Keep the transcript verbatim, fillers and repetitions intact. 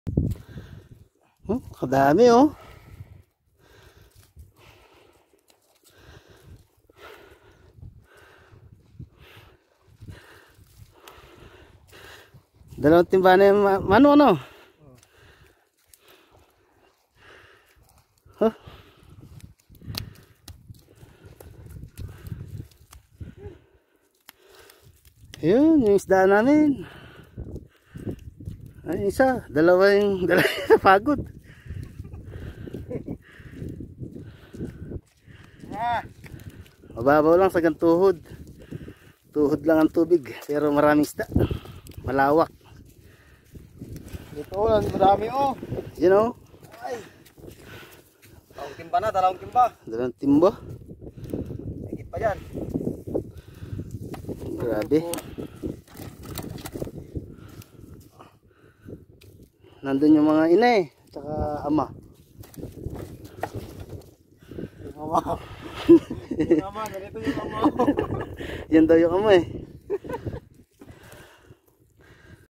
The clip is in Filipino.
Hmm, kadami oh. Dalawang timba na yung ma mano ano? Huh? Yun, yung isda namin. Ay, isa, dalawa yung dalawa yung pagod. Mababaw lang sa gantuhod. Tuhod lang ang tubig, pero maraming isda. Malawak. Dito lang, marami oh. You know? Ay. Dalawang timba na, dalawang timba. Dalawang timba. Higit pa yan. Grabe. Nandun yung mga ina eh, tsaka ama. Yung ama. Yung ama, ganito yung ama. Yan daw yung ama eh.